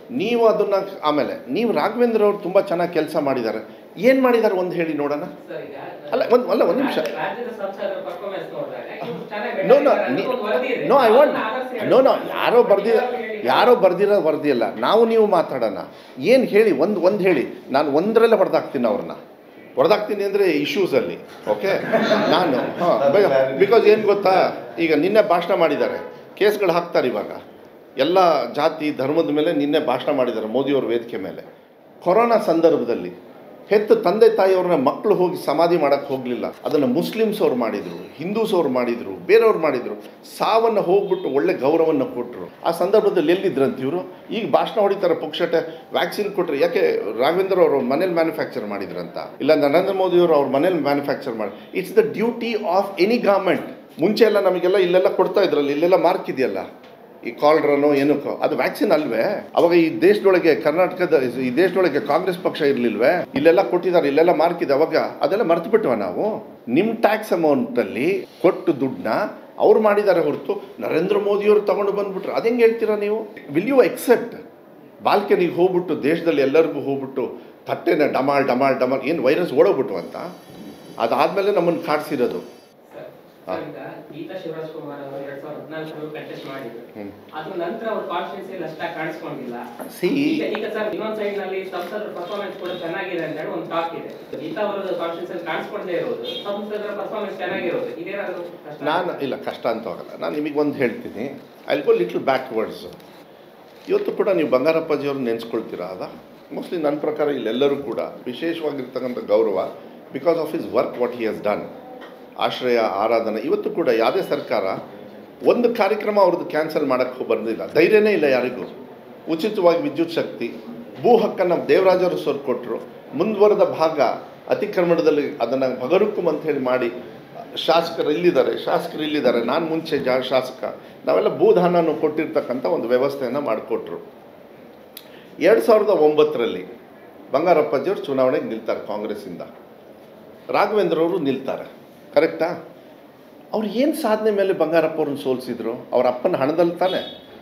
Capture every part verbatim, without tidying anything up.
ನೀವು ಅದನ್ನು ಆಮೇಲೆ ನೀವು ರಾಘವೇಂದ್ರ ಅವರು ತುಂಬ ಚೆನ್ನಾಗಿ ಕೆಲಸ ಮಾಡಿದ್ದಾರೆ. ಏನು ಮಾಡಿದ್ದಾರೆ ಒಂದು ಹೇಳಿ ನೋಡೋಣ. ಅಲ್ಲ ಒಂದು ಅಲ್ಲ ಒಂದು ನಿಮಿಷ. No no no I want no no ಯಾರೋ ಬರ್ದಿರ ಯಾರೋ ಬರ್ದಿರೋ ವರದಿ ಅಲ್ಲ, ನಾವು ನೀವು ಮಾತಾಡೋಣ. ಏನು ಹೇಳಿ ಒಂದು ಒಂದು ಹೇಳಿ. ನಾನು ಒಂದರಲ್ಲೇ ಹೊಡೆದಾಕ್ತೀನಿ ಅವ್ರನ್ನ, ಹೊಡೆದಾಕ್ತೀನಿ ಅಂದರೆ ಇಶ್ಯೂಸಲ್ಲಿ. ಓಕೆ, ನಾನು ಹಾಂ ಬಿಕಾಸ್ ಏನು ಗೊತ್ತಾ, ಈಗ ನಿನ್ನೆ ಭಾಷಣ ಮಾಡಿದ್ದಾರೆ, ಕೇಸ್ಗಳು ಹಾಕ್ತಾರೆ ಇವಾಗ ಎಲ್ಲ ಜಾತಿ ಧರ್ಮದ ಮೇಲೆ. ನಿನ್ನೆ ಭಾಷಣ ಮಾಡಿದ್ದಾರೆ ಮೋದಿಯವ್ರ ವೇದಿಕೆ ಮೇಲೆ. ಕೊರೋನಾ ಸಂದರ್ಭದಲ್ಲಿ ಹೆತ್ತು ತಂದೆ ತಾಯಿಯವ್ರನ್ನ ಮಕ್ಕಳು ಹೋಗಿ ಸಮಾಧಿ ಮಾಡೋಕ್ಕೆ ಹೋಗಲಿಲ್ಲ, ಅದನ್ನು ಮುಸ್ಲಿಮ್ಸ್ ಅವ್ರು ಮಾಡಿದರು, ಹಿಂದೂಸ್ ಅವ್ರು ಮಾಡಿದರು, ಬೇರೆಯವ್ರು ಮಾಡಿದರು. ಸಾವನ್ನು ಹೋಗ್ಬಿಟ್ಟು ಒಳ್ಳೆ ಗೌರವವನ್ನು ಕೊಟ್ಟರು. ಆ ಸಂದರ್ಭದಲ್ಲಿ ಎಲ್ಲಿದ್ರಂತ ಇವರು ಈಗ ಭಾಷಣ ಹೊಡಿತಾರೆ ಪುಕ್ಷಟೆ. ವ್ಯಾಕ್ಸಿನ್ ಕೊಟ್ಟರು, ಯಾಕೆ ರಾಘವೇಂದ್ರ ಅವರು ಮನೇಲಿ ಮ್ಯಾನುಫ್ಯಾಕ್ಚರ್ ಮಾಡಿದ್ರಂತ? ಇಲ್ಲ ನರೇಂದ್ರ ಮೋದಿಯವರು ಅವ್ರ ಮನೇಲಿ ಮ್ಯಾನುಫ್ಯಾಕ್ಚರ್ ಮಾಡಿ. It's the duty of any government. ಮುಂಚೆ ಎಲ್ಲ ನಮಗೆಲ್ಲ ಇಲ್ಲೆಲ್ಲ ಕೊಡ್ತಾ ಇದ್ರಲ್ಲ, ಇಲ್ಲೆಲ್ಲ ಮಾರ್ಕ್ ಇದೆಯಲ್ಲ, ಈ ಕಾಲ್ಡ್ರನೋ ಏನಕ್ಕೋ, ಅದು ವ್ಯಾಕ್ಸಿನ್ ಅಲ್ವೇ? ಅವಾಗ ಈ ದೇಶದೊಳಗೆ ಕರ್ನಾಟಕದ ಈ ದೇಶದೊಳಗೆ ಕಾಂಗ್ರೆಸ್ ಪಕ್ಷ ಇರಲಿಲ್ವೇ? ಇಲ್ಲೆಲ್ಲ ಕೊಟ್ಟಿದ್ದಾರೆ, ಇಲ್ಲೆಲ್ಲ ಮಾರ್ಕ್ ಇದೆ. ಅವಾಗ ಅದೆಲ್ಲ ಮರ್ತು ಬಿಟ್ವ ನಾವು? ನಿಮ್ಮ ಟ್ಯಾಕ್ಸ್ ಅಮೌಂಟಲ್ಲಿ ಕೊಟ್ಟು ದುಡ್ಡನ್ನ ಅವ್ರು ಮಾಡಿದ್ದಾರೆ ಹೊರತು ನರೇಂದ್ರ ಮೋದಿಯವರು ತಗೊಂಡು ಬಂದುಬಿಟ್ರು. ಅದು ಹೆಂಗೆ ಹೇಳ್ತೀರಾ ನೀವು? ವಿಲ್ ಯು ಎಕ್ಸೆಪ್ಟ್ ಬಾಲ್ಕನಿಗೆ ಹೋಗ್ಬಿಟ್ಟು ದೇಶದಲ್ಲಿ ಎಲ್ಲರಿಗೂ ಹೋಗ್ಬಿಟ್ಟು ತಟ್ಟೆನ ಡಮಾಲ್ ಡಮಾಲ್ ಡಮಾಲ್ ಏನು ವೈರಸ್ ಓಡೋಗ್ಬಿಟ್ಟು ಅಂತ? ಅದಾದಮೇಲೆ ನಮ್ಮನ್ನು ಕಾಡ್ಸಿರೋದು. ಗೀತಾ ಶಿವರಾಜ್ ಕುಮಾರ್ ಅವರು ಎರಡ್ ಸಾವಿರದ ಹದಿನಾಲ್ಕರಲ್ಲಿ ಕಂಟೆಸ್ಟ್ ಮಾಡಿದ್ರು. ಅದ್ರ ನಂತರ ಅವ್ರ ಕಾನ್ಸ್ಟಿಟ್ಯೂನ್ಸಿ ಅಷ್ಟಾಗಿ ಕಾಣಿಸ್ಕೊಂಡಿಲ್ಲ. ಈಗ ಸರ್ ಇನ್ನೊಂದ್ ಸೈಡ್ ನಲ್ಲಿ ಸಂಸದರ ಪರ್ಫಾರ್ಮೆನ್ಸ್ ಕೂಡ ಚೆನ್ನಾಗಿದೆ ಅಂತ ಹೇಳಿ ಒಂದು ಟಾಕ್ ಇದೆ. ಗೀತಾ ಅವರ ಕಾನ್ಸ್ಟಿಟ್ಯೂನ್ಸಿ ಕಾಣಿಸ್ಕೊಂಡೇ ಇರೋದು, ಸಂಸದರ ಪರ್ಫಾರ್ಮೆನ್ಸ್ ಚೆನ್ನಾಗಿರೋದು, ಇದೇನಾದ್ರು ನಾನು ಇಲ್ಲ ಕಷ್ಟ ಅಂತ ಹೋಗಲ್ಲ. ನಾನು ನಿಮಗೆ ಒಂದು ಹೇಳ್ತೀನಿ, ಐ ಗೋ ಲಿಟ್ಲ್ ಬ್ಯಾಕ್ವರ್ಡ್ಸ್. ಇವತ್ತು ಕೂಡ ನೀವು ಬಂಗಾರಪ್ಪಾಜಿಯವ್ರನ್ನ ನೆನೆಸ್ಕೊಳ್ತೀರಾ? ಅದ ಮೋಸ್ಟ್ಲಿ ನನ್ನ ಪ್ರಕಾರ ಇಲ್ಲೆಲ್ಲರೂ ಕೂಡ ವಿಶೇಷವಾಗಿರ್ತಕ್ಕಂಥ ಗೌರವ because of his work what he has done. ಆಶ್ರಯ, ಆರಾಧನೆ. ಇವತ್ತು ಕೂಡ ಯಾವುದೇ ಸರ್ಕಾರ ಒಂದು ಕಾರ್ಯಕ್ರಮ ಅವ್ರದ್ದು ಕ್ಯಾನ್ಸಲ್ ಮಾಡೋಕ್ಕೆ ಬಂದಿಲ್ಲ, ಧೈರ್ಯನೇ ಇಲ್ಲ ಯಾರಿಗೂ. ಉಚಿತವಾಗಿ ವಿದ್ಯುತ್ ಶಕ್ತಿ, ಭೂ ಹಕ್ಕನ್ನು ದೇವರಾಜರು ಸರ್ ಕೊಟ್ಟರು. ಮುಂದುವರೆದ ಭಾಗ ಅತಿಕ್ರಮಣದಲ್ಲಿ ಅದನ್ನು ಭಗರುಕ್ಕುಮ್ ಅಂತ ಹೇಳಿ ಮಾಡಿ ಶಾಸಕರು ಇಲ್ಲಿದ್ದಾರೆ, ಶಾಸಕರು ಇಲ್ಲಿದ್ದಾರೆ, ನಾನು ಮುಂಚೆ ಜಾ ಶಾಸಕ ನಾವೆಲ್ಲ ಭೂದಾನವನ್ನು ಕೊಟ್ಟಿರ್ತಕ್ಕಂಥ ಒಂದು ವ್ಯವಸ್ಥೆಯನ್ನು ಮಾಡಿಕೊಟ್ರು. ಎರಡು ಸಾವಿರದ ಒಂಬತ್ತರಲ್ಲಿ ಬಂಗಾರಪ್ಪಾಜಿಯವರು ಚುನಾವಣೆಗೆ ನಿಲ್ತಾರೆ ಕಾಂಗ್ರೆಸ್ಸಿಂದ, ರಾಘವೇಂದ್ರವರು ನಿಲ್ತಾರೆ. ಕರೆಕ್ಟಾ? ಅವ್ರು ಏನು ಸಾಧನೆ ಮೇಲೆ ಬಂಗಾರಪ್ಪ ಅವ್ರನ್ನ ಸೋಲಿಸಿದ್ರು? ಅವ್ರ ಅಪ್ಪನ ಹಣದಲ್ಲಿ ತಾನೆ,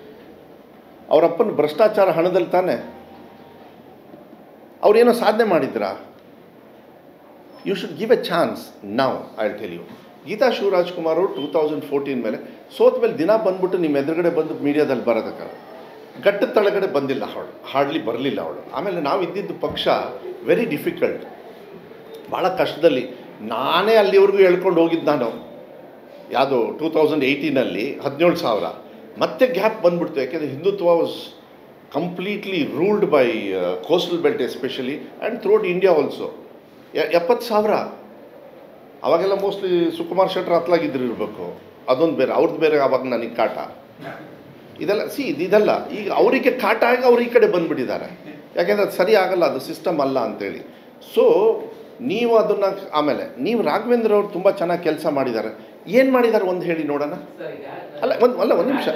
ಅವರಪ್ಪನ ಭ್ರಷ್ಟಾಚಾರ ಹಣದಲ್ಲಿ ತಾನೆ. ಅವ್ರೇನೋ ಸಾಧನೆ ಮಾಡಿದ್ರಾ? You should give a chance now. I will tell you. Geeta Shivaraj Kumar ಅವರು ಟೂ ತೌಸಂಡ್ ಫೋರ್ಟೀನ್ ಮೇಲೆ ಸೋತ ಮೇಲೆ ದಿನ ಬಂದ್ಬಿಟ್ಟು ನಿಮ್ಮ ಎದುರುಗಡೆ ಬಂದು ಮೀಡಿಯಾದಲ್ಲಿ ಬರೋದಕ್ಕೆ ಗಟ್ಟದ ತಳಗಡೆ ಬಂದಿಲ್ಲ ಅವಳು, ಹಾರ್ಡ್ಲಿ ಬರಲಿಲ್ಲ ಅವಳು. ಆಮೇಲೆ ನಾವು ಇದ್ದಿದ್ದು ಪಕ್ಷ ವೆರಿ ಡಿಫಿಕಲ್ಟ್, ಭಾಳ ಕಷ್ಟದಲ್ಲಿ. ನಾನೇ ಅಲ್ಲಿವರೆಗೂ ಹೇಳ್ಕೊಂಡು ಹೋಗಿದ್ದು ನಾನು. ಯಾವುದು ಟೂ ತೌಸಂಡ್ ಏಯ್ಟೀನಲ್ಲಿ ಹದಿನೇಳು ಸಾವಿರ ಮತ್ತೆ ಗ್ಯಾಪ್ ಬಂದ್ಬಿಡ್ತು. ಯಾಕೆಂದರೆ Hindutva was completely ruled by coastal belt especially and throughout India also. ಎಪ್ಪತ್ತು ಸಾವಿರ ಅವಾಗೆಲ್ಲ ಮೋಸ್ಟ್ಲಿ ಸುಕುಮಾರ್ ಶೆಟ್ಟರ್ ಹತ್ಲಾಗಿದ್ರು ಇರಬೇಕು. ಅದೊಂದು ಬೇರೆ, ಅವ್ರದ್ದು ಬೇರೆ. ಆವಾಗ ನನಗೆ ಕಾಟ ಇದೆಲ್ಲ ಸಿ ಇದೆಲ್ಲ ಈಗ ಅವರಿಗೆ ಕಾಟ ಆಗಿ ಅವ್ರು ಈ ಕಡೆ ಬಂದುಬಿಟ್ಟಿದ್ದಾರೆ. ಯಾಕೆಂದರೆ ಅದು ಸರಿ ಆಗಲ್ಲ, ಅದು ಸಿಸ್ಟಮ್ ಅಲ್ಲ ಅಂತೇಳಿ. ಸೊ ನೀವು ಅದನ್ನು ಆಮೇಲೆ ನೀವು ರಾಘವೇಂದ್ರ ಅವರು ತುಂಬ ಚೆನ್ನಾಗಿ ಕೆಲಸ ಮಾಡಿದ್ದಾರೆ. ಏನು ಮಾಡಿದ್ದಾರೆ ಒಂದು ಹೇಳಿ ನೋಡೋಣ. ಅಲ್ಲ ಒಂದು ಅಲ್ಲ ಒಂದು ನಿಮಿಷ.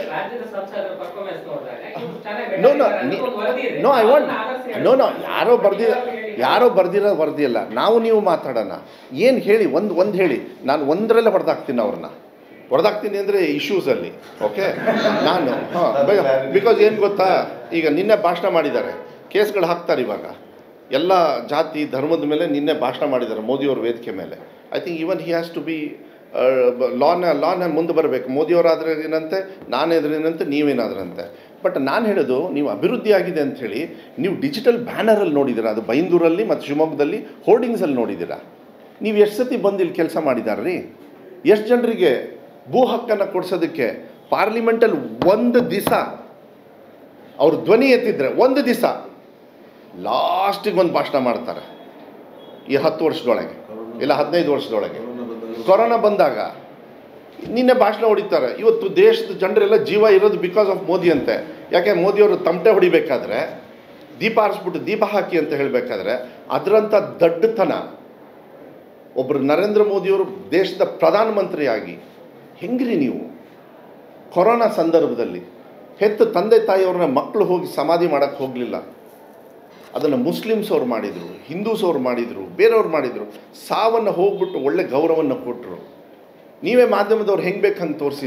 No no no I want no no ಯಾರೋ ಬರ್ದಿರ ಯಾರೋ ಬರ್ದಿರೋ ವರದಿ ಅಲ್ಲ, ನಾವು ನೀವು ಮಾತಾಡೋಣ. ಏನು ಹೇಳಿ ಒಂದು ಒಂದು ಹೇಳಿ. ನಾನು ಒಂದರಲ್ಲೇ ಹೊಡೆದಾಕ್ತೀನಿ ಅವ್ರನ್ನ, ಹೊಡೆದಾಕ್ತೀನಿ ಅಂದರೆ ಇಶ್ಯೂಸಲ್ಲಿ. ಓಕೆ, ನಾನು ಹಾಂ ಬಿಕಾಸ್ ಏನು ಗೊತ್ತಾ, ಈಗ ನಿನ್ನೆ ಭಾಷಣ ಮಾಡಿದ್ದಾರೆ, ಕೇಸ್ಗಳು ಹಾಕ್ತಾರೆ ಇವಾಗ ಎಲ್ಲ ಜಾತಿ ಧರ್ಮದ ಮೇಲೆ. ನಿನ್ನೆ ಭಾಷಣ ಮಾಡಿದ್ದಾರೆ ಮೋದಿಯವ್ರ ವೇದಿಕೆ ಮೇಲೆ. I think even he has to be ಲಾನ ಲಾನ ಮುಂದೆ ಬರಬೇಕು. ಮೋದಿಯವರಾದ್ರೆ ಏನಂತೆ, ನಾನೇದ್ರೇನಂತೆ, ನೀವೇನಾದ್ರಂತೆ. ಬಟ್ ನಾನು ಹೇಳೋದು, ನೀವು ಅಭಿವೃದ್ಧಿ ಆಗಿದೆ ಅಂಥೇಳಿ ನೀವು ಡಿಜಿಟಲ್ ಬ್ಯಾನರಲ್ಲಿ ನೋಡಿದ್ದೀರಾ? ಅದು ಬೈಂದೂರಲ್ಲಿ ಮತ್ತು ಶಿವಮೊಗ್ಗದಲ್ಲಿ ಹೋರ್ಡಿಂಗ್ಸಲ್ಲಿ ನೋಡಿದ್ದೀರಾ? ನೀವು ಎಷ್ಟು ಸತಿ ಬಂದು ಇಲ್ಲಿ ಕೆಲಸ ಮಾಡಿದಾರ್ರಿ? ಎಷ್ಟು ಜನರಿಗೆ ಭೂ ಹಕ್ಕನ್ನು ಕೊಡಿಸೋದಕ್ಕೆ ಪಾರ್ಲಿಮೆಂಟಲ್ಲಿ ಒಂದು ದಿವಸ ಅವರು ಧ್ವನಿ ಎತ್ತಿದ್ರೆ ಒಂದು ದಿವಸ ಲಾಸ್ಟಿಗೆ ಒಂದು ಭಾಷಣ ಮಾಡ್ತಾರೆ ಈ ಹತ್ತು ವರ್ಷದೊಳಗೆ ಇಲ್ಲ ಹದಿನೈದು ವರ್ಷದೊಳಗೆ. ಕೊರೋನಾ ಬಂದಾಗ ನಿನ್ನೆ ಭಾಷಣ ಹೊಡಿತಾರೆ. ಇವತ್ತು ದೇಶದ ಜನರೆಲ್ಲ ಜೀವ ಇರೋದು ಬಿಕಾಸ್ ಆಫ್ ಮೋದಿ ಅಂತೆ. ಯಾಕೆ ಮೋದಿಯವರು ತಮಟೆ ಹೊಡಿಬೇಕಾದ್ರೆ ದೀಪ ಆರಿಸ್ಬಿಟ್ಟು ದೀಪ ಹಾಕಿ ಅಂತ ಹೇಳಬೇಕಾದ್ರೆ ಅದರಂಥ ದಡ್ಡತನ ಒಬ್ಬರು ನರೇಂದ್ರ ಮೋದಿಯವರು ದೇಶದ ಪ್ರಧಾನಮಂತ್ರಿಯಾಗಿ ಹೆಂಗ್ರಿ ನೀವು? ಕೊರೋನಾ ಸಂದರ್ಭದಲ್ಲಿ ಹೆತ್ತು ತಂದೆ ತಾಯಿಯವ್ರನ್ನ ಮಕ್ಕಳು ಹೋಗಿ ಸಮಾಧಿ ಮಾಡೋಕ್ಕೆ ಹೋಗಲಿಲ್ಲ, ಅದನ್ನು ಮುಸ್ಲಿಮ್ಸ್ ಅವ್ರು ಮಾಡಿದರು, ಹಿಂದೂಸ್ ಅವ್ರು ಮಾಡಿದರು, ಬೇರೆಯವ್ರು ಮಾಡಿದರು. ಸಾವನ್ನು ಹೋಗ್ಬಿಟ್ಟು ಒಳ್ಳೆ ಗೌರವವನ್ನು ಕೊಟ್ಟರು. ನೀವೇ ಮಾಧ್ಯಮದವ್ರು ಹೆಂಗೆ ಬೇಕು ಹಂಗೆ ತೋರಿಸಿದ್ರಿ.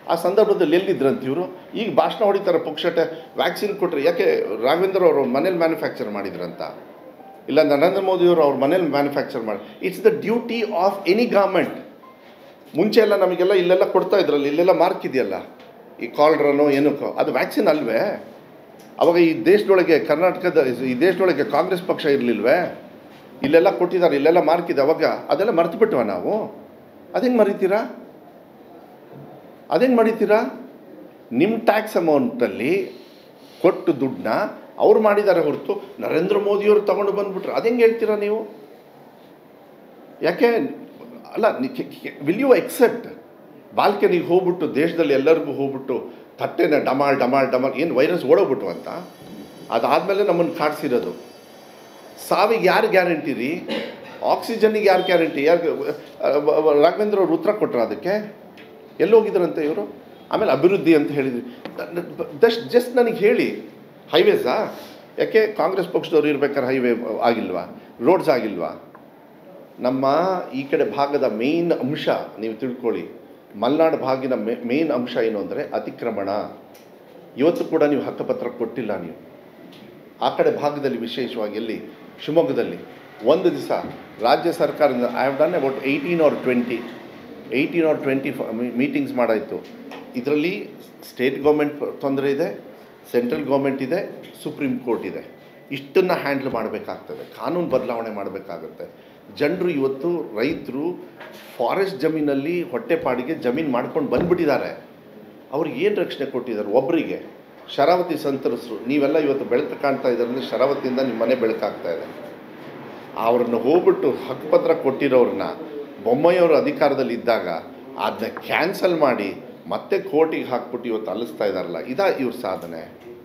ಆ ಸಂದರ್ಭದಲ್ಲಿ ಎಲ್ಲಿದ್ರಂತ ಇವರು ಈಗ ಭಾಷಣ ಹೊಡಿತಾರೆ ಪುಕ್ಷಟೆ ವ್ಯಾಕ್ಸಿನ್ ಕೊಟ್ಟರೆ. ಯಾಕೆ ರಾಘವೇಂದ್ರ ಅವರು ಮನೇಲಿ ಮ್ಯಾನುಫ್ಯಾಕ್ಚರ್ ಮಾಡಿದ್ರಂತ? ಇಲ್ಲ ನರೇಂದ್ರ ಮೋದಿಯವರು ಅವ್ರ ಮನೇಲಿ ಮ್ಯಾನುಫ್ಯಾಕ್ಚರ್ ಮಾಡಿ. It's the duty of any government. ಮುಂಚೆ ಎಲ್ಲ ನಮಗೆಲ್ಲ ಇಲ್ಲೆಲ್ಲ ಕೊಡ್ತಾ ಇದ್ರಲ್ಲ, ಇಲ್ಲೆಲ್ಲ ಮಾರ್ಕ್ ಇದೆಯಲ್ಲ, ಈ ಕಾಲ್ಡ್ರನೋ ಏನಕ್ಕೋ, ಅದು ವ್ಯಾಕ್ಸಿನ್ ಅಲ್ವೇ? ಅವಾಗ ಈ ದೇಶದೊಳಗೆ ಕರ್ನಾಟಕದ ಈ ದೇಶದೊಳಗೆ ಕಾಂಗ್ರೆಸ್ ಪಕ್ಷ ಇರಲಿಲ್ವೇ? ಇಲ್ಲೆಲ್ಲ ಕೊಟ್ಟಿದ್ದಾರೆ, ಇಲ್ಲೆಲ್ಲ ಮಾರ್ಕ್ ಇದೆ. ಅವಾಗ ಅದೆಲ್ಲ ಮರ್ತು ಬಿಟ್ವ ನಾವು? ಅದೇಂಗೆ ಮರಿತೀರಾ? ಅದೇಂಗೆ ಮರಿತೀರಾ? ನಿಮ್ಮ ಟ್ಯಾಕ್ಸ್ ಅಮೌಂಟಲ್ಲಿ ಕೊಟ್ಟು ದುಡ್ಡನ್ನ ಅವ್ರು ಮಾಡಿದ್ದಾರೆ ಹೊರತು ನರೇಂದ್ರ ಮೋದಿಯವರು ತಗೊಂಡು ಬಂದುಬಿಟ್ರು. ಅದೇಂಗೆ ಹೇಳ್ತೀರಾ ನೀವು? ಯಾಕೆ ಅಲ್ಲ, ವಿಲ್ ಯು ಎಕ್ಸೆಪ್ಟ್ ಬಾಲ್ಕನಿಗೆ ಹೋಗ್ಬಿಟ್ಟು ದೇಶದಲ್ಲಿ ಎಲ್ಲರಿಗೂ ಹೋಗ್ಬಿಟ್ಟು ತಟ್ಟೆನ ಡಮಾಲ್ ಡಮಾಲ್ ಡಮಾಲ್ ಏನು ವೈರಸ್ ಓಡೋಗ್ಬಿಟ್ಟು ಅಂತ? ಅದಾದಮೇಲೆ ನಮ್ಮನ್ನು ಕಾಡ್ಸಿರೋದು. ಸಾವಿಗೆ ಯಾರು ಗ್ಯಾರಂಟಿ ರೀ? ಆಕ್ಸಿಜನ್ನಿಗೆ ಯಾರು ಗ್ಯಾರಂಟಿ? ಯಾರು? ರಾಘವೇಂದ್ರ ಅವ್ರು ಉತ್ತರ ಕೊಟ್ಟರು ಅದಕ್ಕೆ. ಎಲ್ಲೋಗಿದ್ರಂತೆ ಇವರು? ಆಮೇಲೆ ಅಭಿವೃದ್ಧಿ ಅಂತ ಹೇಳಿದ್ರಿ. ದಸ್ಟ್ ಜಸ್ಟ್ ನನಗೆ ಹೇಳಿ, ಹೈವೇಸಾ? ಯಾಕೆ ಕಾಂಗ್ರೆಸ್ ಪಕ್ಷದವ್ರು ಇರ್ಬೇಕಾದ್ರೆ ಹೈವೇ ಆಗಿಲ್ವಾ? ರೋಡ್ಸ್ ಆಗಿಲ್ವಾ? ನಮ್ಮ ಈ ಕಡೆ ಭಾಗದ ಮೇಯ್ನ್ ಅಂಶ ನೀವು ತಿಳ್ಕೊಳ್ಳಿ, ಮಲೆನಾಡು ಭಾಗಿನ ಮೇ ಮೇಯ್ನ್ ಅಂಶ ಏನು ಅಂದರೆ ಅತಿಕ್ರಮಣ. ಇವತ್ತು ಕೂಡ ನೀವು ಹಕ್ಕುಪತ್ರ ಕೊಟ್ಟಿಲ್ಲ ನೀವು. ಆ ಕಡೆ ಭಾಗದಲ್ಲಿ ವಿಶೇಷವಾಗಿ ಎಲ್ಲಿ ಶಿವಮೊಗ್ಗದಲ್ಲಿ ಒಂದು ದಿವಸ ರಾಜ್ಯ ಸರ್ಕಾರದಿಂದ I have done about eighteen or twenty eighteen or twenty meetings ಮಾಡಾಯಿತು. ಇದರಲ್ಲಿ ಸ್ಟೇಟ್ ಗೌರ್ಮೆಂಟ್ ತೊಂದರೆ ಇದೆ, ಸೆಂಟ್ರಲ್ ಗೌರ್ಮೆಂಟ್ ಇದೆ, ಸುಪ್ರೀಂ ಕೋರ್ಟ್ ಇದೆ. ಇಷ್ಟನ್ನು ಹ್ಯಾಂಡ್ಲ್ ಮಾಡಬೇಕಾಗ್ತದೆ, ಕಾನೂನು ಬದಲಾವಣೆ ಮಾಡಬೇಕಾಗುತ್ತೆ. ಜನರು ಇವತ್ತು ರೈತರು ಫಾರೆಸ್ಟ್ ಜಮೀನಲ್ಲಿ ಹೊಟ್ಟೆಪಾಡಿಗೆ ಜಮೀನು ಮಾಡ್ಕೊಂಡು ಬಂದುಬಿಟ್ಟಿದ್ದಾರೆ. ಅವ್ರಿಗೆ ಏನು ರಕ್ಷಣೆ ಕೊಟ್ಟಿದ್ದಾರೆ? ಒಬ್ಬರಿಗೆ ಶರಾವತಿ ಸಂತ್ರಸ್ತರು ನೀವೆಲ್ಲ ಇವತ್ತು ಬೆಳಕು ಕಾಣ್ತಾ ಇದ್ದಾರೆ ಅಂದರೆ ಶರಾವತಿಯಿಂದ ನಿಮ್ಮ ಮನೆ ಬೆಳಕಾಗ್ತಾ ಇದೆ. ಅವ್ರನ್ನ ಹೋಗ್ಬಿಟ್ಟು ಹಕ್ಕುಪತ್ರ ಕೊಟ್ಟಿರೋರನ್ನ ಬೊಮ್ಮಾಯಿಯವರು ಅಧಿಕಾರದಲ್ಲಿ ಇದ್ದಾಗ ಅದನ್ನ ಕ್ಯಾನ್ಸಲ್ ಮಾಡಿ ಮತ್ತೆ ಕೋರ್ಟಿಗೆ ಹಾಕ್ಬಿಟ್ಟು ಇವತ್ತು ಅಲಿಸ್ತಾ ಇದ್ದಾರಲ್ಲ, ಇದಾ ಇವ್ರ ಸಾಧನೆ?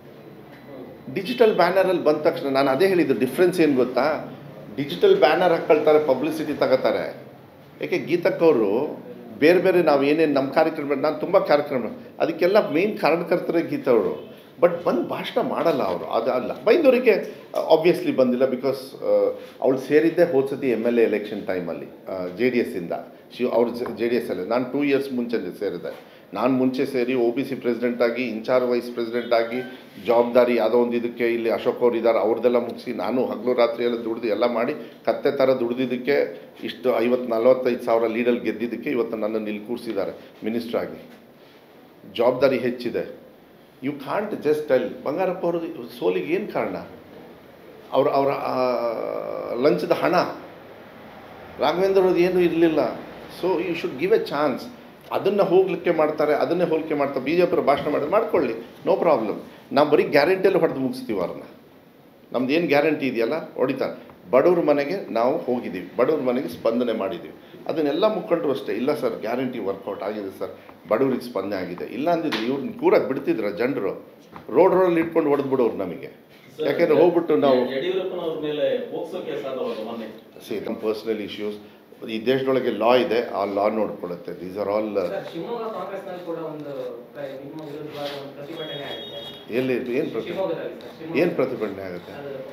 ಡಿಜಿಟಲ್ ಬ್ಯಾನರಲ್ಲಿ ಬಂದ ತಕ್ಷಣ ನಾನು ಅದೇ ಹೇಳಿದ್ದು, ಡಿಫ್ರೆನ್ಸ್ ಏನು ಗೊತ್ತಾ? ಡಿಜಿಟಲ್ ಬ್ಯಾನರ್ ಹಾಕ್ಕೊಳ್ತಾರೆ, ಪಬ್ಲಿಸಿಟಿ ತಗೋತಾರೆ. ಯಾಕೆ ಗೀತಕ್ಕವರು ಬೇರೆ ಬೇರೆ ನಾವು ಏನೇನು ನಮ್ಮ ಕಾರ್ಯಕ್ರಮ, ನಾನು ತುಂಬ ಕಾರ್ಯಕ್ರಮ ಅದಕ್ಕೆಲ್ಲ ಮೇನ್ ಕಾರಣಕರ್ತರೇ ಗೀತವರು. ಬಟ್ ಬಂದು ಭಾಷಣ ಮಾಡಲ್ಲ ಅವರು. ಅದು ಅಲ್ಲ, ಬೈಂದೂರಿಗೆ ಆಬ್ವಿಯಸ್ಲಿ ಬಂದಿಲ್ಲ, ಬಿಕಾಸ್ ಅವಳು ಸೇರಿದ್ದೆ ಹೋದ್ಸತಿ ಎಮ್ ಎಲ್ ಎ ಎಲೆಕ್ಷನ್ ಟೈಮಲ್ಲಿ ಜೆ ಡಿ ಎಸ್ಸಿಂದ. ಶಿವ್ ಅವ್ರು ಜೆ ಡಿ ಎಸ್ ಅಲ್ಲಿ, ನಾನು ಟೂ ಇಯರ್ಸ್ ಮುಂಚೆ ಸೇರಿದೆ. ನಾನು ಮುಂಚೆ ಸೇರಿ ಒ ಬಿ ಸಿ ಪ್ರೆಸಿಡೆಂಟ್ ಆಗಿ, ಇನ್ಚಾರ್ಜ್ ವೈಸ್ ಪ್ರೆಸಿಡೆಂಟ್ ಆಗಿ, ಜವಾಬ್ದಾರಿ ಯಾವುದೋ ಒಂದು ಇದಕ್ಕೆ ಇಲ್ಲಿ ಅಶೋಕ್ ಅವ್ರು ಇದ್ದಾರೆ, ಅವ್ರದ್ದೆಲ್ಲ ಮುಗಿಸಿ ನಾನು ಹಗಲು ರಾತ್ರಿ ಎಲ್ಲ ದುಡ್ದು ಎಲ್ಲ ಮಾಡಿ ಕತ್ತೆ ಥರ ದುಡ್ದಿದ್ದಕ್ಕೆ ಇಷ್ಟು ಐವತ್ತು ನಲ್ವತ್ತೈದು ಸಾವಿರ ಲೀಡಲ್ಲಿ ಗೆದ್ದಿದ್ದಕ್ಕೆ ಇವತ್ತು ನನ್ನನ್ನು ಇಲ್ಲಿ ಕೂರಿಸಿದ್ದಾರೆ ಮಿನಿಸ್ಟ್ರ್ ಆಗಿ. ಜವಾಬ್ದಾರಿ ಹೆಚ್ಚಿದೆ. You can't just tell. Bangarappa ಅವರು ಸೋಲಿಗೆ ಏನು ಕಾರಣ? ಅವ್ರ ಅವರ ಲಂಚದ ಹಣ. ರಾಘವೇಂದ್ರ ಅವ್ರದ್ದು ಏನೂ ಇರಲಿಲ್ಲ. So you should give a chance. ಅದನ್ನು ಹೋಗಲಿಕ್ಕೆ ಮಾಡ್ತಾರೆ, ಅದನ್ನೇ ಹೋಲಿಕೆ ಮಾಡ್ತಾರೆ. ಬಿ ಜೆ ಪಿಯವರು ಭಾಷಣ ಮಾಡಿ ಮಾಡ್ಕೊಳ್ಳಿ, ನೋ ಪ್ರಾಬ್ಲಮ್. ನಾವು ಬರೀ ಗ್ಯಾರಂಟಿಯಲ್ಲಿ ಹೊಡೆದು ಮುಗಿಸ್ತೀವಿ ಅವ್ರನ್ನ. ನಮ್ದು ಏನು ಗ್ಯಾರಂಟಿ ಇದೆಯಲ್ಲ ಹೊಡಿತಾರೆ. ಬಡವ್ರ ಮನೆಗೆ ನಾವು ಹೋಗಿದ್ದೀವಿ, ಬಡವ್ರ ಮನೆಗೆ ಸ್ಪಂದನೆ ಮಾಡಿದ್ದೀವಿ. ಅದನ್ನೆಲ್ಲ ಮುಖಂಡರು ಅಷ್ಟೇ, ಇಲ್ಲ ಸರ್ ಗ್ಯಾರಂಟಿ ವರ್ಕೌಟ್ ಆಗಿದೆ ಸರ್, ಬಡವ್ರಿಗೆ ಸ್ಪಂದನೆ ಆಗಿದೆ. ಇಲ್ಲ ಅಂದಿದ್ರು ಇವ್ರನ್ನ ಕೂರಕ್ಕೆ ಬಿಡ್ತಿದ್ರ ಜನರು? ರೋಡ್ ರೋಡಲ್ಲಿ ಇಟ್ಕೊಂಡು ಹೊಡೆದು ಬಿಡೋರು ನಮಗೆ. ಯಾಕೆಂದರೆ ಹೋಗ್ಬಿಟ್ಟು ನಾವು ಸಿ ನಮ್ಮ ಪರ್ಸನಲ್ ಇಶ್ಯೂಸ್, ಈ ದೇಶದೊಳಗೆ ಲಾ ಇದೆ, ಆ ಲಾ ನೋಡ್ಕೊಳ್ಳುತ್ತೆ. These are all. ಎಲ್ಲಿ ಏನು ಏನು ಪ್ರತಿಭಟನೆ ಆಗುತ್ತೆ?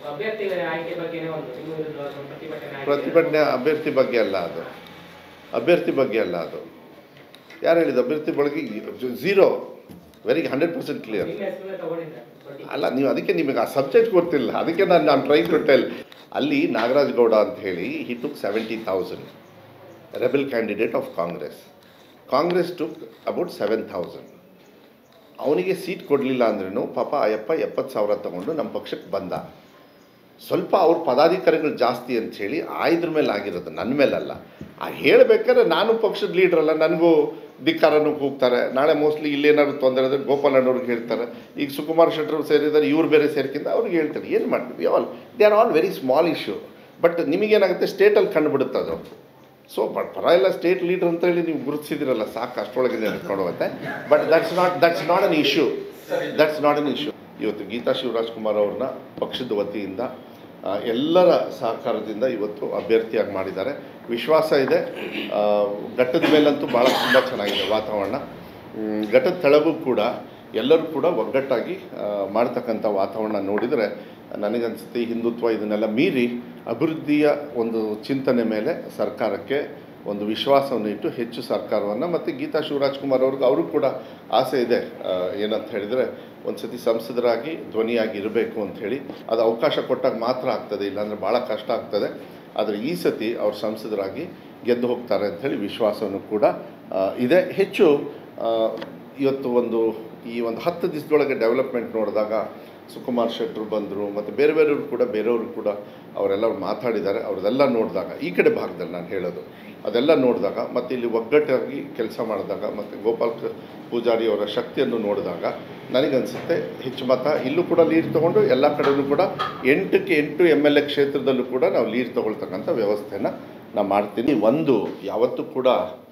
ಪ್ರತಿಭಟನೆ ಅಭ್ಯರ್ಥಿ ಬಗ್ಗೆ ಅಲ್ಲ ಅದು, ಅಭ್ಯರ್ಥಿ ಬಗ್ಗೆ ಅಲ್ಲ ಅದು. ಯಾರು ಹೇಳಿದ್ದು? ಅಭ್ಯರ್ಥಿ ಬಗ್ಗೆ zero, very hundred percent clear. ಅಲ್ಲ, ನೀವು ಅದಕ್ಕೆ ನಿಮಗೆ ಆ ಸಬ್ಜೆಕ್ಟ್ ಗೊತ್ತಿಲ್ಲ, ಅದಕ್ಕೆ ನಾನು ನಾನು ಟ್ರೈ ಟು ಟೆಲ್. ಅಲ್ಲಿ ನಾಗರಾಜ್ ಗೌಡ ಅಂತ ಹೇಳಿ he took seventy thousand, rebel candidate of Congress. Congress took about seven thousand. ಅವನಿಗೆ ಸೀಟ್ ಕೊಡಲಿಲ್ಲ ಅಂದ್ರೂ ಪಾಪ ಅಯ್ಯಪ್ಪ ಎಪ್ಪತ್ತು ಸಾವಿರ ತೊಗೊಂಡು ನಮ್ಮ ಪಕ್ಷಕ್ಕೆ ಬಂದ. ಸ್ವಲ್ಪ ಅವ್ರ ಪದಾಧಿಕಾರಿಗಳು ಜಾಸ್ತಿ ಅಂಥೇಳಿ ಆಯ್ದ್ರ ಮೇಲೆ ಆಗಿರೋದು, ನನ್ನ ಮೇಲಲ್ಲ. ಆ ಹೇಳಬೇಕಾದ್ರೆ ನಾನು ಪಕ್ಷದ ಲೀಡ್ರಲ್ಲ, ನನಗೂ ಧಿಕ್ಕಾರನೂ ಕೂಗ್ತಾರೆ. ನಾಳೆ ಮೋಸ್ಟ್ಲಿ ಇಲ್ಲೇನಾದ್ರು ತೊಂದರೆ ಆದರೆ ಗೋಪಾಲಣ್ಣವ್ರಿಗೆ ಹೇಳ್ತಾರೆ. ಈಗ ಸುಕುಮಾರ್ ಶೆಟ್ಟರು ಸೇರಿದ್ದಾರೆ, ಇವ್ರು ಬೇರೆ ಸೇರ್ಕಿಂತ ಅವ್ರಿಗೆ ಹೇಳ್ತಾರೆ. ಏನು ಮಾಡ್ತೀವಿ? All they are all very small issue. But ನಿಮಗೇನಾಗುತ್ತೆ, ಸ್ಟೇಟಲ್ಲಿ ಕಂಡುಬಿಡುತ್ತೆ ಅದು. ಸೊ ಬಟ್ ಪರವಾಗಿಲ್ಲ, ಸ್ಟೇಟ್ ಲೀಡರ್ ಅಂತ ಹೇಳಿ ನೀವು ಗುರುತಿಸಿದಿರಲ್ಲ, ಸಾಕು, ಅಷ್ಟರೊಳಗೆ ನೆನಕೊಂಡು ಹೋಗುತ್ತೆ. But that's not that's not an issue that's not an issue ಇವತ್ತು ಗೀತಾ ಶಿವರಾಜ್ಕುಮಾರ್ ಅವ್ರನ್ನ ಪಕ್ಷದ ವತಿಯಿಂದ ಎಲ್ಲರ ಸಹಕಾರದಿಂದ ಇವತ್ತು ಅಭ್ಯರ್ಥಿಯಾಗಿ ಮಾಡಿದ್ದಾರೆ. ವಿಶ್ವಾಸ ಇದೆ. ಘಟ್ಟದ ಮೇಲಂತೂ ಭಾಳ ತುಂಬ ಚೆನ್ನಾಗಿದೆ ವಾತಾವರಣ. ಘಟ್ಟದ ತೆಳಗೂ ಕೂಡ ಎಲ್ಲರೂ ಕೂಡ ಒಗ್ಗಟ್ಟಾಗಿ ಮಾಡ್ತಕ್ಕಂಥ ವಾತಾವರಣ ನೋಡಿದರೆ ನನಗನ್ಸುತ್ತೆ ಹಿಂದುತ್ವ ಇದನ್ನೆಲ್ಲ ಮೀರಿ ಅಭಿವೃದ್ಧಿಯ ಒಂದು ಚಿಂತನೆ ಮೇಲೆ ಸರ್ಕಾರಕ್ಕೆ ಒಂದು ವಿಶ್ವಾಸವನ್ನು ಇಟ್ಟು ಹೆಚ್ಚು ಸರ್ಕಾರವನ್ನು ಮತ್ತು ಗೀತಾ ಶಿವರಾಜ್ಕುಮಾರ್ ಅವ್ರಿಗೆ ಅವ್ರಿಗೂ ಕೂಡ ಆಸೆ ಇದೆ, ಏನಂತ ಹೇಳಿದರೆ ಒಂದು ಸತಿ ಸಂಸದರಾಗಿ ಧ್ವನಿಯಾಗಿ ಇರಬೇಕು ಅಂಥೇಳಿ. ಅದು ಅವಕಾಶ ಕೊಟ್ಟಾಗ ಮಾತ್ರ ಆಗ್ತದೆ, ಇಲ್ಲಾಂದರೆ ಭಾಳ ಕಷ್ಟ ಆಗ್ತದೆ. ಆದರೆ ಈ ಸತಿ ಅವ್ರು ಸಂಸದರಾಗಿ ಗೆದ್ದು ಹೋಗ್ತಾರೆ ಅಂಥೇಳಿ ವಿಶ್ವಾಸವನ್ನು ಕೂಡ ಇದೆ. ಹೆಚ್ಚು ಇವತ್ತು ಒಂದು ಈ ಒಂದು ಹತ್ತು ದಿವಸದೊಳಗೆ ಡೆವಲಪ್ಮೆಂಟ್ ನೋಡಿದಾಗ ಸುಕುಮಾರ್ ಶೆಟ್ಟರು ಬಂದರು ಮತ್ತು ಬೇರೆ ಬೇರೆಯವರು ಕೂಡ ಬೇರೆಯವರು ಕೂಡ ಅವರೆಲ್ಲರೂ ಮಾತಾಡಿದ್ದಾರೆ. ಅವ್ರದ್ದೆಲ್ಲ ನೋಡಿದಾಗ ಈ ಕಡೆ ಭಾಗದಲ್ಲಿ ನಾನು ಹೇಳೋದು ಅದೆಲ್ಲ ನೋಡಿದಾಗ ಮತ್ತು ಇಲ್ಲಿ ಒಗ್ಗಟ್ಟಾಗಿ ಕೆಲಸ ಮಾಡಿದಾಗ ಮತ್ತು ಗೋಪಾಲ್ ಪೂಜಾರಿ ಅವರ ಶಕ್ತಿಯನ್ನು ನೋಡಿದಾಗ ನನಗನ್ಸುತ್ತೆ ಹೆಚ್ಚು ಮತ ಇಲ್ಲೂ ಕೂಡ ಲೀಡ್ ತೊಗೊಂಡು ಎಲ್ಲ ಕಡೆಯೂ ಕೂಡ ಎಂಟಕ್ಕೆ ಎಂಟು ಎಮ್ ಎಲ್ ಎ ಕ್ಷೇತ್ರದಲ್ಲೂ ಕೂಡ ನಾವು ಲೀಡ್ ತೊಗೊಳ್ತಕ್ಕಂಥ ವ್ಯವಸ್ಥೆನ ನಾನು ಮಾಡ್ತೀನಿ. ಒಂದು ಯಾವತ್ತೂ ಕೂಡ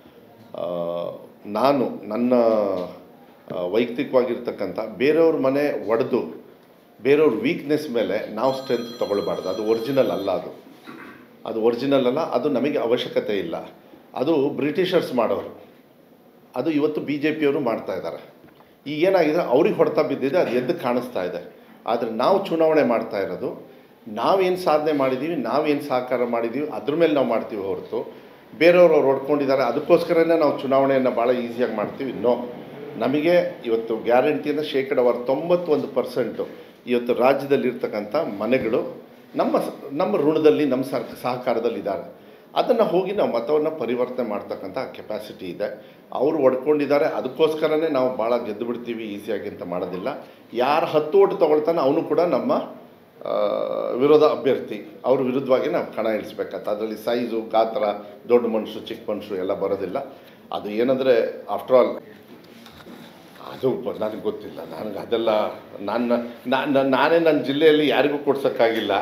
ನಾನು ನನ್ನ ವೈಯಕ್ತಿಕವಾಗಿರ್ತಕ್ಕಂಥ ಬೇರೆಯವ್ರ ಮನೆ ಒಡೆದು ಬೇರೆಯವ್ರ ವೀಕ್ನೆಸ್ ಮೇಲೆ ನಾವು ಸ್ಟ್ರೆಂತ್ ತೊಗೊಳ್ಬಾರ್ದು. ಅದು ಒರಿಜಿನಲ್ ಅಲ್ಲ, ಅದು ಅದು ಒರಿಜಿನಲ್ ಅಲ್ಲ, ಅದು ನಮಗೆ ಅವಶ್ಯಕತೆ ಇಲ್ಲ. ಅದು ಬ್ರಿಟಿಷರ್ಸ್ ಮಾಡೋರು, ಅದು ಇವತ್ತು ಬಿ ಜೆ ಪಿಯವರು ಮಾಡ್ತಾಯಿದ್ದಾರೆ. ಈಗ ಏನಾಗಿದೆ, ಅವ್ರಿಗೆ ಹೊಡೆತ ಬಿದ್ದಿದೆ, ಅದು ಎದ್ದು ಕಾಣಿಸ್ತಾ ಇದೆ. ಆದರೆ ನಾವು ಚುನಾವಣೆ ಮಾಡ್ತಾ ಇರೋದು ನಾವೇನು ಸಾಧನೆ ಮಾಡಿದ್ದೀವಿ, ನಾವೇನು ಸಹಕಾರ ಮಾಡಿದ್ದೀವಿ ಅದ್ರ ಮೇಲೆ ನಾವು ಮಾಡ್ತೀವಿ ಹೊರತು ಬೇರೆಯವರು ಅವ್ರು ಹೊಡ್ಕೊಂಡಿದ್ದಾರೆ ಅದಕ್ಕೋಸ್ಕರನೇ ನಾವು ಚುನಾವಣೆಯನ್ನು ಭಾಳ ಈಸಿಯಾಗಿ ಮಾಡ್ತೀವಿ. ನೋ, ನಮಗೆ ಇವತ್ತು ಗ್ಯಾರಂಟಿಯನ್ನು ಶೇಕಡವಾರು ತೊಂಬತ್ತೊಂದು ಪರ್ಸೆಂಟು ಇವತ್ತು ರಾಜ್ಯದಲ್ಲಿರ್ತಕ್ಕಂಥ ಮನೆಗಳು ನಮ್ಮ ನಮ್ಮ ಋಣದಲ್ಲಿ ನಮ್ಮ ಸರ್ ಸಹಕಾರದಲ್ಲಿದ್ದಾರೆ. ಅದನ್ನು ಹೋಗಿ ನಾವು ಮತವನ್ನು ಪರಿವರ್ತನೆ ಮಾಡ್ತಕ್ಕಂಥ ಕೆಪಾಸಿಟಿ ಇದೆ. ಅವರು ಒಡ್ಕೊಂಡಿದ್ದಾರೆ, ಅದಕ್ಕೋಸ್ಕರನೇ ನಾವು ಭಾಳ ಗೆದ್ದು ಬಿಡ್ತೀವಿ ಈಸಿಯಾಗಿ ಅಂತ ಮಾಡೋದಿಲ್ಲ. ಯಾರು ಹತ್ತು ಓಟು ತೊಗೊಳ್ತಾನೆ ಅವನು ಕೂಡ ನಮ್ಮ ವಿರೋಧ ಅಭ್ಯರ್ಥಿ, ಅವ್ರ ವಿರುದ್ಧವಾಗಿ ನಾವು ಕಣ ಇಳಿಸ್ಬೇಕಂತ. ಅದರಲ್ಲಿ ಸೈಜು, ಗಾತ್ರ, ದೊಡ್ಡ ಮನುಷ್ಯರು ಚಿಕ್ಕ ಮನುಷ್ಯರು ಎಲ್ಲ ಬರೋದಿಲ್ಲ. ಅದು ಏನಂದರೆ ಆಫ್ಟರ್ ಆಲ್ ಅದು ನನಗೆ ಗೊತ್ತಿಲ್ಲ, ನನಗೆ ಅದೆಲ್ಲ ನಾನು ನಾನೇ ನನ್ನ ಜಿಲ್ಲೆಯಲ್ಲಿ ಯಾರಿಗೂ ಕೊಡ್ಸೋಕ್ಕಾಗಿಲ್ಲ.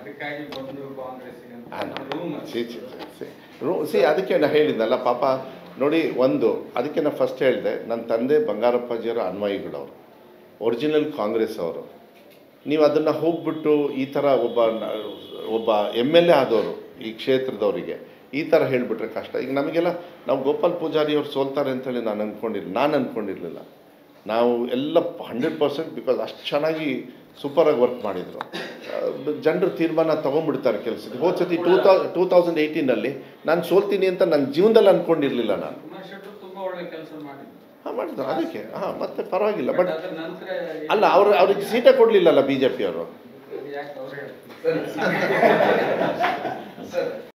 ಸಿ ಸಿ ಅದಕ್ಕೆ ನಾನು ಹೇಳಿದ್ನಲ್ಲ ಪಾಪ ನೋಡಿ. ಒಂದು ಅದಕ್ಕೆ ನಾನು ಫಸ್ಟ್ ಹೇಳಿದೆ, ನನ್ನ ತಂದೆ ಬಂಗಾರಪ್ಪಾಜಿಯವರ ಅನ್ವಯಿಗಳವರು, ಒರಿಜಿನಲ್ ಕಾಂಗ್ರೆಸ್ ಅವರು. ನೀವು ಅದನ್ನು ಹೋಗ್ಬಿಟ್ಟು ಈ ಥರ ಒಬ್ಬ ಒಬ್ಬ ಎಮ್ ಎಲ್ ಎ ಆದವರು ಈ ಕ್ಷೇತ್ರದವರಿಗೆ ಈ ಥರ ಹೇಳಿಬಿಟ್ರೆ ಕಷ್ಟ. ಈಗ ನಮಗೆಲ್ಲ ನಾವು ಗೋಪಾಲ್ ಪೂಜಾರಿ ಅವ್ರು ಸೋಲ್ತಾರೆ ಅಂತೇಳಿ ನಾನು ಅಂದ್ಕೊಂಡಿಲ್ಲ ನಾನು ಅಂದ್ಕೊಂಡಿರಲಿಲ್ಲ. ನಾವು ಎಲ್ಲ ಹಂಡ್ರೆಡ್ ಪರ್ಸೆಂಟ್ ಬಿಕಾಸ್ ಅಷ್ಟು ಚೆನ್ನಾಗಿ ಸೂಪರಾಗಿ ವರ್ಕ್ ಮಾಡಿದರು. ಜನರು ತೀರ್ಮಾನ ತೊಗೊಂಡ್ಬಿಡ್ತಾರೆ ಕೆಲಸಕ್ಕೆ. ಹೋದ ಸತಿ ಟೂ ತೌ ಟೂ ತೌಸಂಡ್ ಏಯ್ಟೀನಲ್ಲಿ ನಾನು ಸೋಲ್ತೀನಿ ಅಂತ ನನ್ನ ಜೀವನದಲ್ಲಿ ಅಂದ್ಕೊಂಡಿರಲಿಲ್ಲ ನಾನು. ಹಾಂ ಮಾಡಿದ್ರು ಅದಕ್ಕೆ. ಹಾಂ ಮತ್ತೆ ಪರವಾಗಿಲ್ಲ. ಬಟ್ ಅಲ್ಲ, ಅವರು ಅವ್ರಿಗೆ ಸೀಟೇ ಕೊಡಲಿಲ್ಲಲ್ಲ ಬಿ ಜೆ ಪಿಯವರು.